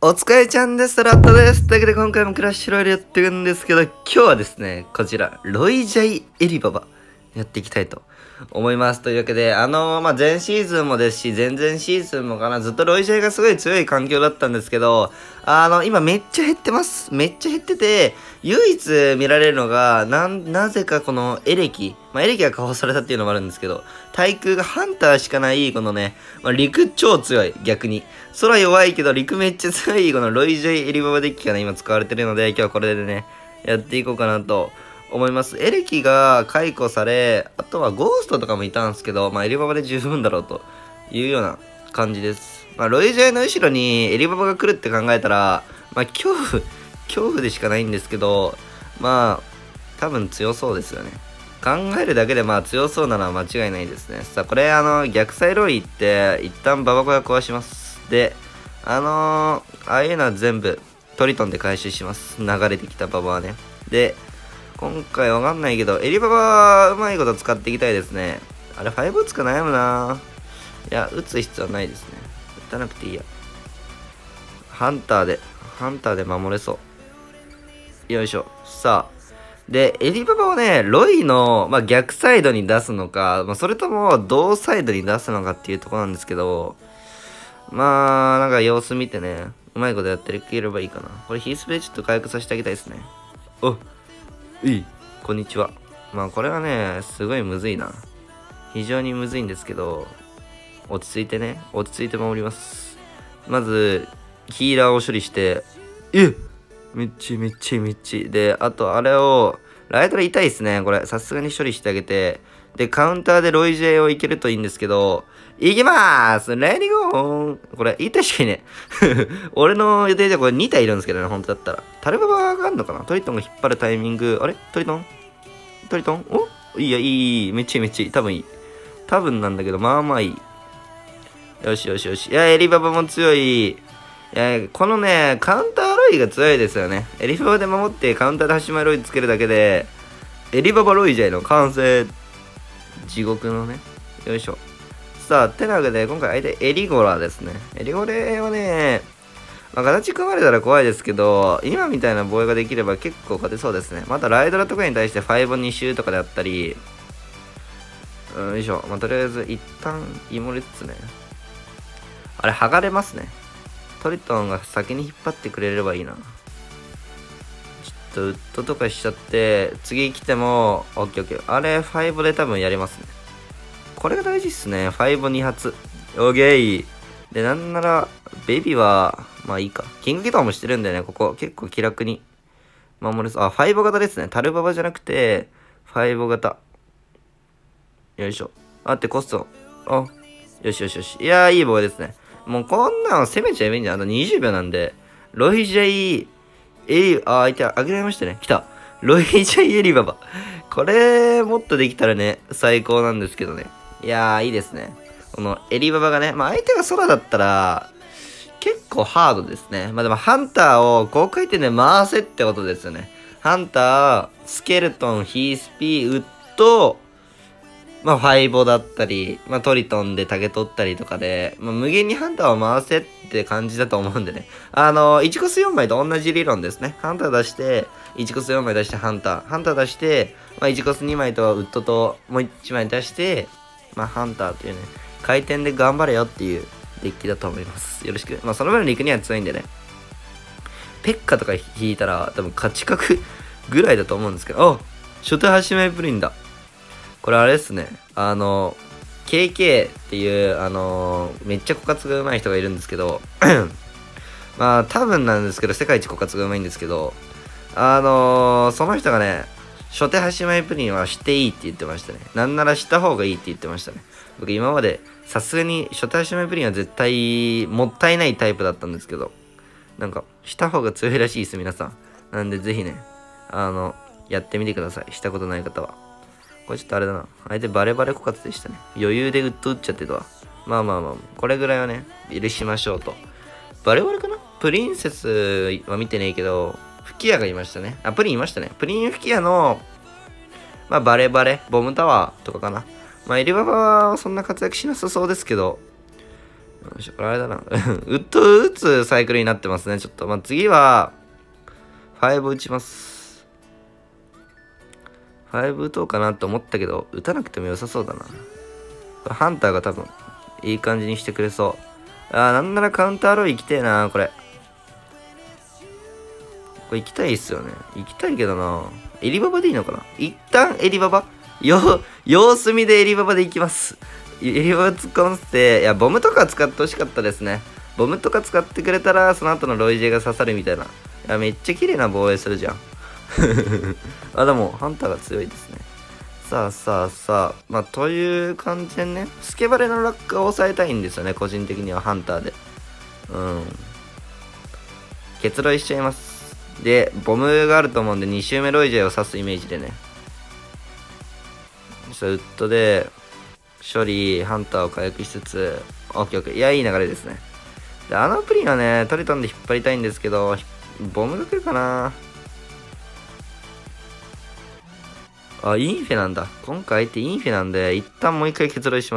お疲れちゃんです。ラットです。というわけで今回もクラッシュロイヤルやっていくんですけど、今日はですね、こちら、ロイジャイエリババやっていきたいと思います。というわけで、前シーズンもですし、前々シーズンもかな、ずっとロイジャイがすごい強い環境だったんですけど、今めっちゃ減ってます。めっちゃ減ってて、唯一見られるのが、なぜかこのエレキ。エレキが加工されたっていうのもあるんですけど、対空がハンターしかない、このね、陸超強い、逆に。空弱いけど陸めっちゃ強い、このロイジャイエリババデッキがね、今使われてるので、今日はこれでね、やっていこうかなと思います。エレキが解雇され、あとはゴーストとかもいたんですけど、エリババで十分だろうというような感じです。ロイジャイの後ろにエリババが来るって考えたら、恐怖でしかないんですけど、多分強そうですよね。考えるだけで強そうなのは間違いないですね。さあ、これ逆サイロイって、一旦ババコが壊します。で、ああいうのは全部トリトンで回収します。流れてきたババはね。で、今回わかんないけど、エリババうまいこと使っていきたいですね。あれ、5打つか悩むな。いや、打つ必要はないですね。打たなくていいや。ハンターで守れそう。よいしょ。さあ。で、エリババをね、ロイの、逆サイドに出すのか、それとも同サイドに出すのかっていうところなんですけど、なんか様子見てね、うまいことやっていければいいかな。これヒースプレイちょっと回復させてあげたいですね。こんにちは。これはね、すごいむずいな。非常にむずいんですけど、落ち着いて守ります。まず、ヒーラーを処理して、めっちゃ。で、あと、あれを、ライトラ痛いですね。これ、さすがに処理してあげて。で、カウンターでロイジェイをいけるといいんですけど、いきまーすレディゴーこれ、1体しかいねえ。俺の予定ではこれ2体いるんですけどね、本当だったら。タルババがあるのかなトリトンが引っ張るタイミング。あれトリトンいい。めっちゃいい。多分いい。多分なんだけど、いい。よし。いや、エリババも強い。このね、カウンターロイが強いですよね。エリババで守ってカウンターで端前ロイつけるだけで、エリババロイジャイの完成。地獄のね。よいしょ。さあ、てなわけで、今回相手エリゴラですね。エリゴレはね、形組まれたら怖いですけど、今みたいな防衛ができれば結構勝てそうですね。またライドラとかに対して5-2周とかであったり、よいしょ。とりあえず一旦イモリつつね。あれ、剥がれますね。トリトンが先に引っ張ってくれればいいな。ちょっとウッドとかしちゃって、次来ても、オッケー。あれ、5で多分やりますね。これが大事っすね。5-2発。オッケー。で、なんなら、ベビーは、いいか。キングギターもしてるんだよね、ここ。結構気楽に守れそう。5型ですね。タルババじゃなくて、5型。よいしょ。コスト。よし。いやー、いい防衛ですね。もうこんなの攻めちゃえばいいんじゃん。20秒なんで。ロイジャイ、相手あげられましたね。来た。ロイジャイエリババ。これ、もっとできたらね、最高なんですけどね。いやー、いいですね。このエリババがね、相手が空だったら、結構ハードですね。でもハンターを高回転で回せってことですよね。ハンター、スケルトン、ヒースピー、ウッド、ファイボだったり、トリトンでタゲ取ったりとかで、無限にハンターを回せって感じだと思うんでね。1コス4枚と同じ理論ですね。ハンター出して、1コス4枚出してハンター出して、1コス2枚とウッドともう1枚出して、ハンターというね、回転で頑張れよっていうデッキだと思います。よろしく。その分陸には強いんでね。ペッカとか引いたら多分勝ち角ぐらいだと思うんですけど、初手端前プリンだ。これあれですね。KK っていう、めっちゃ枯渇が上手い人がいるんですけど、多分なんですけど、世界一枯渇が上手いんですけど、その人がね、初手端前プリンはしていいって言ってましたね。なんならした方がいいって言ってましたね。僕今まで、さすがに初手端前プリンは絶対もったいないタイプだったんですけど、なんか、した方が強いらしいです、皆さん。なんでぜひね、やってみてください。したことない方は。これちょっとあれだな。相手バレバレ枯渇でしたね。余裕でウッド打っちゃってたわ。これぐらいはね、許しましょうと。バレバレかなプリンセスは見てねえけど、吹き矢がいましたね。プリンいましたね。プリン吹き矢の、バレバレ、ボムタワーとかかな。エリババはそんな活躍しなさそうですけど、 よいしょ、これあれだな。ウッド打つサイクルになってますね、ちょっと。まあ、次は、5打ちます。5打とうかなと思ったけど、打たなくても良さそうだな。ハンターが多分、いい感じにしてくれそう。なんならカウンターロイ行きたいな、これ。これ行きたいっすよね。行きたいけどな。エリババでいいのかな。一旦エリババ様子見でエリババで行きます。エリババ突っ込ませて、いや、ボムとか使ってほしかったですね。ボムとか使ってくれたら、その後のロイジェが刺さるみたいな。いや、めっちゃ綺麗な防衛するじゃん。でも、ハンターが強いですね。さあ。まあ、という感じでね、スケバレの落下を抑えたいんですよね、個人的にはハンターで。結露しちゃいます。で、ボムがあると思うんで、2周目ロイジェを刺すイメージでね。ウッドで、処理、ハンターを回復しつつ、オッケー。いや、いい流れですね。で、プリンはね、トリトンで引っ張りたいんですけど、ボムが来るかな。インフェなんだ。今回ってインフェなんで、一旦もう一回結露します。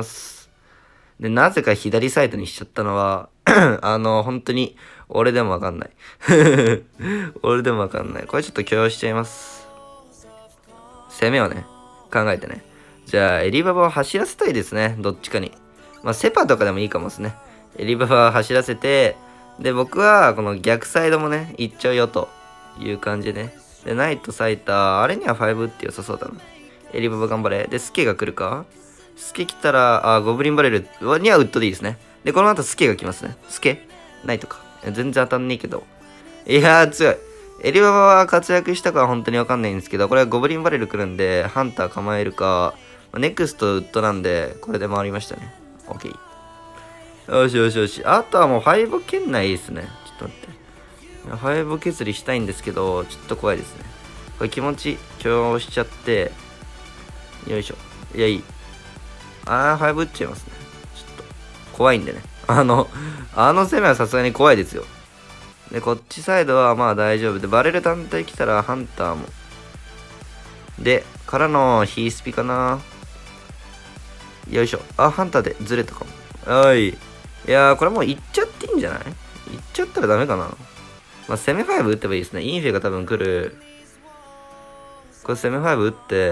で、なぜか左サイドにしちゃったのは、本当に、俺でもわかんない。俺でもわかんない。これちょっと許容しちゃいます。攻めをね、考えてね。じゃあ、エリババを走らせたいですね。どっちかに。まあ、セパとかでもいいかもですね。エリババを走らせて、で、僕は、この逆サイドもね、行っちゃうよという感じでね。で、ナイトサイター、あれには5って良さそうだな。エリババ頑張れ。で、スケが来るか。スケ来たら、ゴブリンバレルにはウッドでいいですね。で、この後スケが来ますね。スケナイトか。全然当たんねえけど。いやー、強い。エリババは活躍したかは本当にわかんないんですけど、これはゴブリンバレル来るんで、ハンター構えるか、ネクストウッドなんで、これで回りましたね。オッケー。よし。あとはもう5圏内ですね。ちょっと待って。5削りしたいんですけど、ちょっと怖いですね。これ気持ち許容しちゃって、よいしょ。いや、いい。5打っちゃいますね。ちょっと、怖いんでね。攻めはさすがに怖いですよ。で、こっちサイドはまあ大丈夫で、バレル単体来たらハンターも。で、からのヒースピかな。よいしょ。ハンターでずれたかも。いやー、これもう行っちゃっていいんじゃない？行っちゃったらダメかな。まあ、攻め5打ってばいいですね。インフェが多分来る。これ攻め5打って、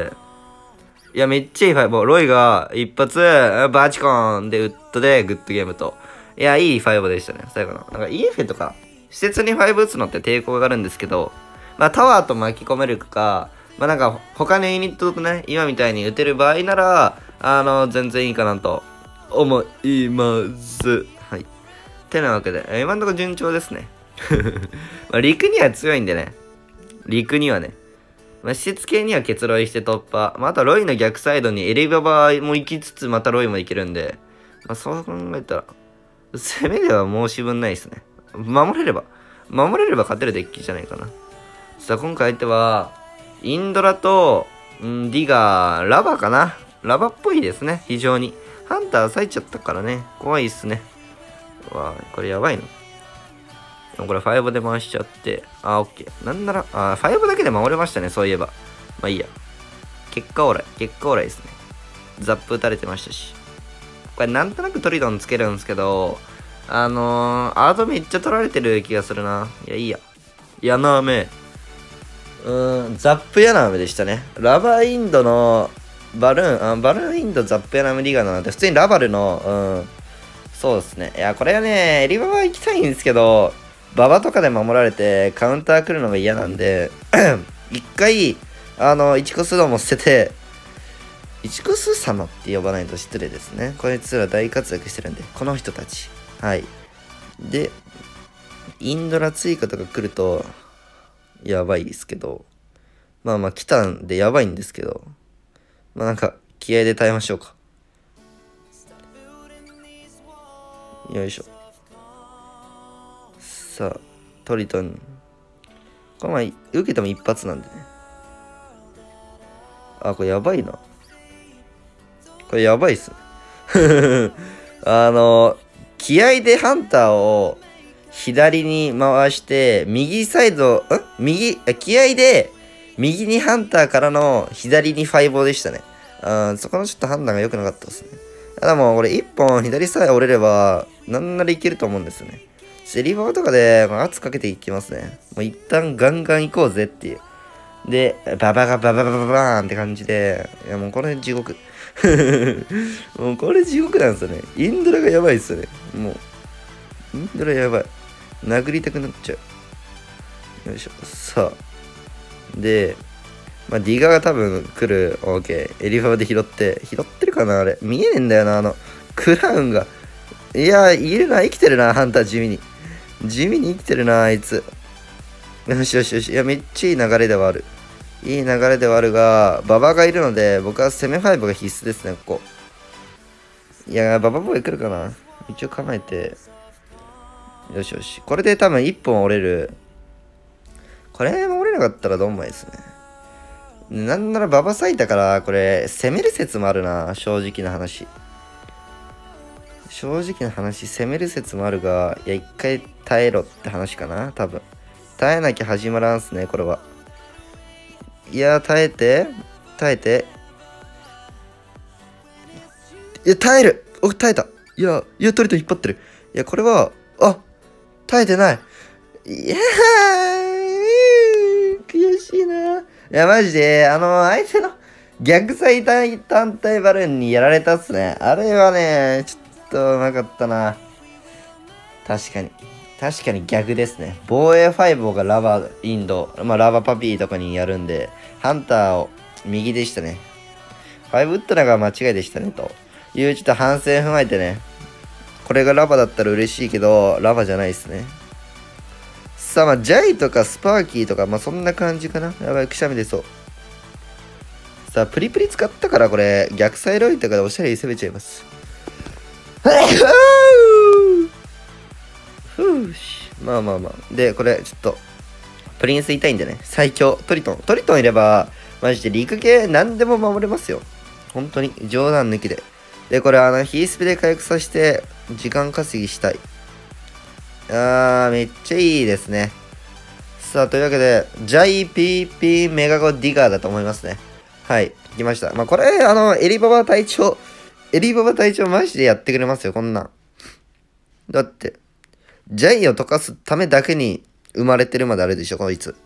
いや、めっちゃいい5。ロイが一発、バチコーンでウッドでグッドゲームと。いや、いい5でしたね。最後の。なんかインフェとか、施設に5打つのって抵抗があるんですけど、まあタワーと巻き込めるか、まあなんか他のユニットとね、今みたいに打てる場合なら、全然いいかなと思います。はい。てなわけで、今のところ順調ですね。まあ陸には強いんでね。陸にはね。まあ、施設系には結露して突破。まあ、あとはロイの逆サイドにエリババも行きつつ、またロイも行けるんで、まあ、そう考えたら、攻めでは申し分ないですね。守れれば勝てるデッキじゃないかな。さあ、今回相手は、インドラと、ディガー、ラバかな。ラバっぽいですね、非常に。ハンター咲いちゃったからね、怖いっすね。わあ、これやばいの。でもこれ5で回しちゃって、オッケー。なんなら、5だけで守れましたね、そういえば。まあいいや。結果オーライですね。ザップ打たれてましたし。これなんとなくトリドンつけるんですけど、アートめっちゃ取られてる気がするな。いや、いいや。ヤナーメ。ザップヤナーメでしたね。ラバーインドのバルーンインドザップヤナーメリガーなんて、普通にラバルの、そうですね。いや、これはね、エリババ行きたいんですけど、ババとかで守られてカウンター来るのが嫌なんで、一回、イチコスドも捨てて、イチコス様って呼ばないと失礼ですね。こいつら大活躍してるんで、この人たち。はい。で、インドラ追加とか来ると、やばいですけど、まあ来たんでやばいんですけど、まあなんか、気合で耐えましょうか。よいしょ。さあ、トリトン。この前、受けても一発なんでね。これやばいな。これやばいっすね。気合でハンターを左に回して、右サイド、気合で右にハンターからの左にファイボーでしたね。そこのちょっと判断が良くなかったですね。 ただもう、これ1本左さえ折れれば、なんならいけると思うんですよね。エリババとかで、圧かけていきますね。もう一旦ガンガン行こうぜっていう。で、ババーンって感じで、いやもうこれ地獄。もうこれ地獄なんですよね。インドラがやばいっすよね。もう、インドラやばい。殴りたくなっちゃう。よいしょ。さあ。で、ディガーが多分来る。オーケー。エリファで拾ってるかなあれ。見えねえんだよな、クラウンが。いや、いるな、生きてるな、ハンター地味に。地味に生きてるな、あいつ。よしよしよし。いや、めっちゃいい流れではある。いい流れではあるが、馬場がいるので、僕は攻め5が必須ですね、ここ。いや、馬場ボーイ来るかな一応構えて。よしよし。これで多分1本折れる。これも折れなかったらドンマイですね。なんなら馬場咲いたから、これ、攻める説もあるな、正直な話。正直な話、攻める説もあるが、いや、一回耐えろって話かな、多分。耐えなきゃ始まらんすね、これは。いや、耐えて。いや、耐える。耐えた。いや、トリト引っ張ってる。いや、これは、耐えてない。いやー、悔しいな。いや、マジで、相手の逆サイ単体バルーンにやられたっすね。あれはね、ちょっとうまかったな。確かに逆ですね。防衛5がラバインド、ラバパピーとかにやるんで、ハンターを右でしたね。5打ったのが間違いでしたね、というちょっと反省踏まえてね。これがラバだったら嬉しいけど、ラバじゃないですね。さあ、ジャイとかスパーキーとか、そんな感じかな。やばい、くしゃみ出そう。さあ、プリプリ使ったから、これ、逆サイロイとかでおしゃれに攻めちゃいます。で、これ、ちょっと、プリンス痛いんでね、最強、トリトンいれば、マジで陸系何でも守れますよ。本当に、冗談抜きで。で、これ、ヒースピで回復させて、時間稼ぎしたい。めっちゃいいですね。さあ、というわけで、ジャイ PP メガゴディガーだと思いますね。はい、来ました。これ、エリババ隊長マジでやってくれますよ、こんなん。だって、ジャイを溶かすためだけに生まれてるまであるでしょ、こいつ。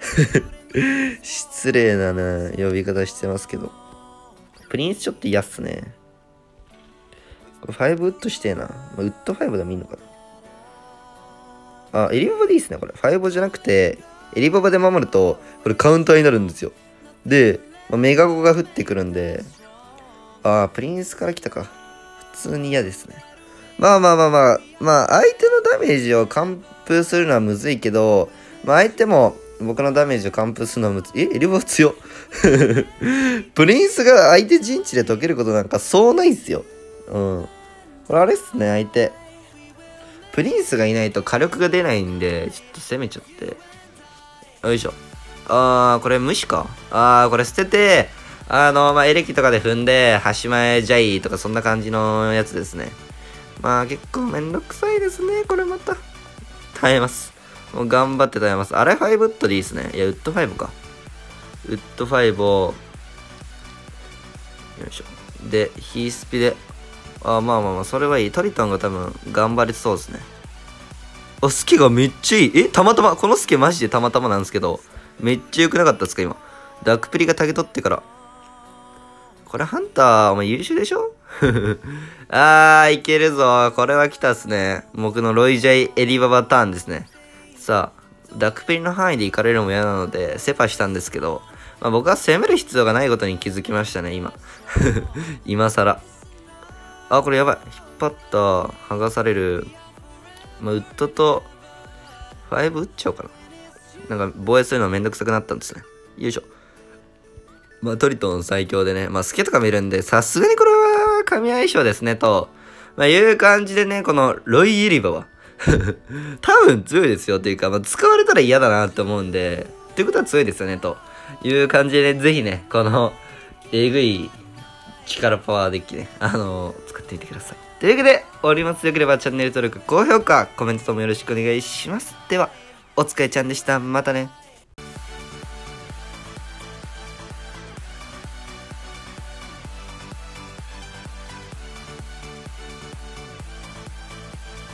失礼な呼び方してますけど。プリンスちょっと嫌っすね。これ5ウッドしてえな。ウッド5でもいいのかな。エリババでいいっすね、これ。5じゃなくて、エリババで守ると、これカウンターになるんですよ。で、メガゴが降ってくるんで、プリンスから来たか。普通に嫌ですね。相手のダメージを完封するのはむずいけど、相手も僕のダメージを完封するのはむずい。エリババ強っ。プリンスが相手陣地で解けることなんかそうないっすよ。これあれっすね、相手。プリンスがいないと火力が出ないんで、ちょっと攻めちゃって。よいしょ。これ無視か。これ捨てて、エレキとかで踏んで、端前ジャイとかそんな感じのやつですね。結構めんどくさいですね、これまた。耐えます。もう頑張って耐えます。あれ5ウッドでいいですね。いや、ウッド5か。ウッド5を、よいしょ。で、ヒースピで、それはいい。トリトンが多分頑張りそうですね。スケがめっちゃいい。たまたま、このスケマジでたまたまなんですけど、めっちゃ良くなかったですか、今。ダークプリがタゲ取ってから。これハンター、お前優秀でしょいけるぞ。これは来たっすね。僕のロイジャイエリババターンですね。さあ、ダークプリの範囲で行かれるのも嫌なので、セパしたんですけど、僕は攻める必要がないことに気づきましたね、今。今更。これやばい。引っ張った。剥がされる。ウッドと、5打っちゃおうかな。なんか、防衛するのめんどくさくなったんですね。よいしょ。トリトン最強でね。スケとか見るんで、さすがにこれは神相性ですね、と。いう感じでね、このロイ・ユリバは。多分強いですよっていうか、使われたら嫌だなって思うんで、ということは強いですよね、という感じでね、ぜひね、この、えぐい力パワーデッキね、使ってみてください。というわけで、終わります。よければチャンネル登録、高評価、コメントともよろしくお願いします。では、お疲れちゃんでした。またね。